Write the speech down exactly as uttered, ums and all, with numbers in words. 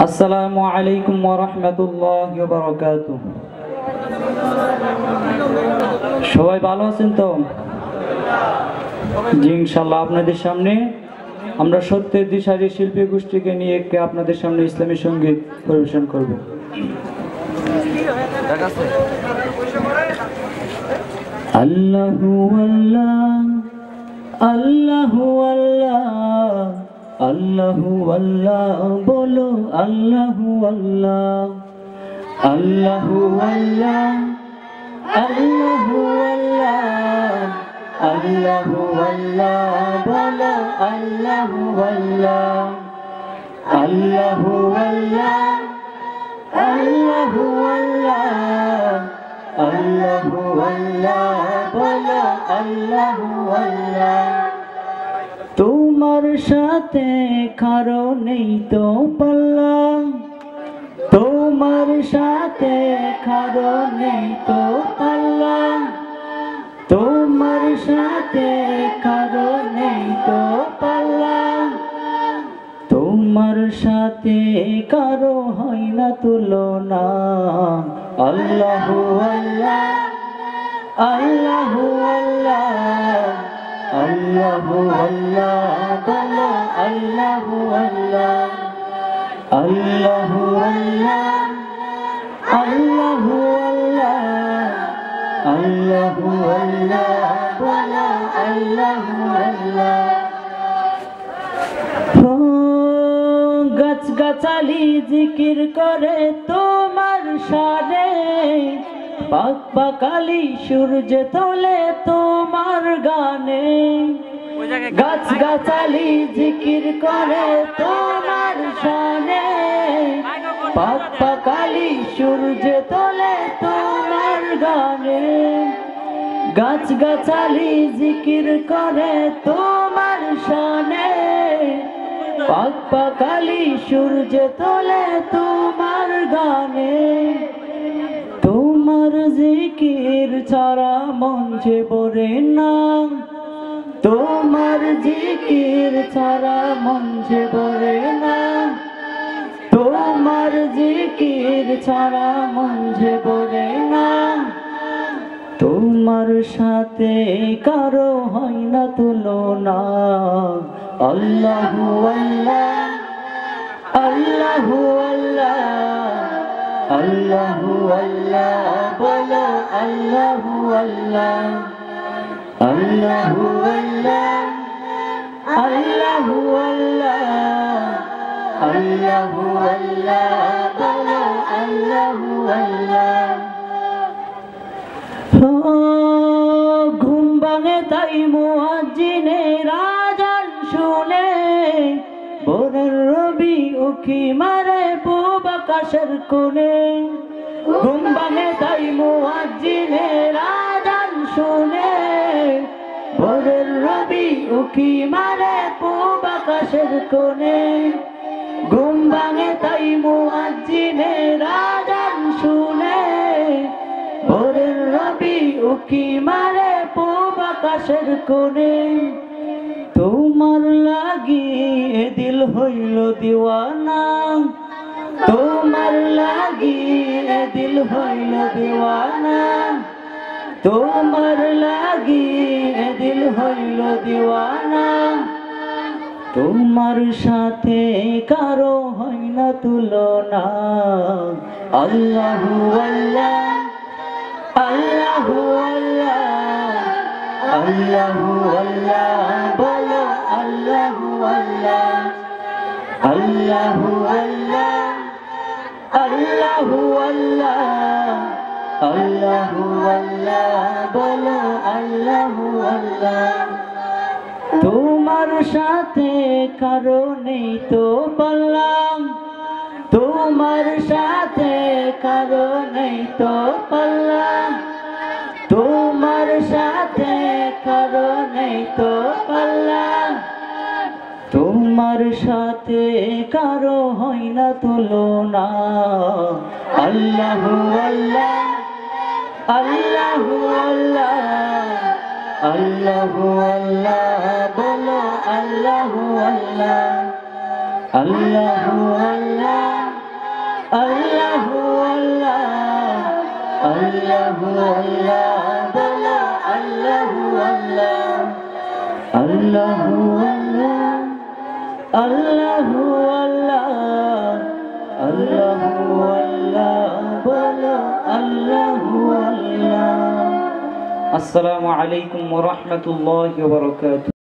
আসসালামু আলাইকুম ওয়া রাহমাতুল্লাহি ওয়া বারাকাতুহু। সবাই ভালো আছেন তো? জি ইনশাআল্লাহ। আপনাদের সামনে আমরা সত্যের দিশারি শিল্পী গোষ্ঠীকে নিয়ে একটি আপনাদের সামনে ইসলামী সঙ্গীত পরিবেশন করব। আল্লাহু আল্লাহ আল্লাহু আল্লাহ আল্লাহু আল্লাহ বলো আল্লাহু আল্লাহ আল্লাহু আল্লাহ আল্লাহু আল্লাহ আল্লাহু আল্লাহ বলো আল্লাহু আল্লাহ আল্লাহু আল্লাহ আল্লাহু আল্লাহ আল্লাহু আল্লাহ বলো আল্লাহু আল্লাহ। তোমার সাথে কারো নেই তো পাল্লা, তোমার সাথে কারো নেই তো পাল্লা, তোমার সাথে কারো নেই তো পাল্লা, তোমার সাথে কারো হয় না তুলনা। আল্লাহু আল্লাহ আল্লাহু আল্লাহ আল্লাহু আল্লাহ বলো আল্লাহু আল্লাহ আল্লাহু আল্লাহ আল্লাহু আল্লাহ আল্লাহু আল্লাহ বলো আল্লাহু আল্লাহ। গাছ গাছালি জিকির করে তোমার শানে, পাক পাকালি সূর্য তোলে তোমার গানে। গাছ গাছালি জিকির করে তোমার শানে, পাক পাকালি সূর্য তোলে তোমার গানে। গাছ গাছালি জিকির করে তোমার শানে, পাক পাকালি সূর্য তোলে তোমার গানে। তোমার জিকির ছাড়া মন যে ভরে না, তোমার জিকির ছাড়া মন যে ভরে না, তোমার জিকির ছাড়া মন যে ভরে না। তোমার সাথে কারো হয় না তুলনা। আল্লাহু আল্লাহ আল্লাহু আল্লাহ আল্লাহু আল্লাহ বলো আল্লাহু আল্লাহ আল্লাহু আল্লাহ আল্লাহু আল্লাহ আল্লাহু আল্লাহ বলো আল্লাহু আল্লাহ। ঘুম ভাঙে তাই মুয়াজ্জিনের আযান শুনে, ভোরের রবি উঁকি মারে পূব আকাশের কোণে। ঘুম ভাঙে তাই মুয়াজ্জিনের আযান শুনে, ভোরের রবি উঁকি মারে পূব আকাশের কোণে। ঘুম ভাঙে তাই মুয়াজ্জিনের আযান শুনে, ভোরের রবি উঁকি মারে পূব আকাশের কোণে। তোমার লাগি এ দিল হইল দিওয়ানা, তোমার লাগি এ দিল হইল দিওয়ানা, তোমার লাগি এ দিল হইল দিওয়ানা। তোমার সাথে কারো হয় না তুলনা। আল্লাহু আল্লাহ আল্লাহু আল্লাহ আল্লাহু আল্লাহ বলো আল্লাহু আল্লাহ আল্লাহু আল্লাহ আল্লাহু আল্লাহ আল্লাহু আল্লাহ বলো আল্লাহু আল্লাহ। তোমার সাথে কারো নেই তো পাল্লাম, তোমার সাথে কারো নেই তো পাল্লাম, তোমার সাথে কারো নেই তো পাল্লাম, তোমার সাথে কারো হয় না তুলনা। আল্লাহু আল্লাহ আল্লাহু আল্লাহ আল্লাহু আল্লাহ বলো আল্লাহু আল্লাহ আল্লাহু আল্লাহ আল্লাহু আল্লাহ বলো আল্লাহু আল্লাহ আল্লাহু আল্লাহ আল্লাহু আল্লাহ আল্লাহু আল্লাহ বলো আল্লাহু আল্লাহ। আসসালামু আলাইকুম ওয়া রাহমাতুল্লাহি ওয়া বারাকাতুহু।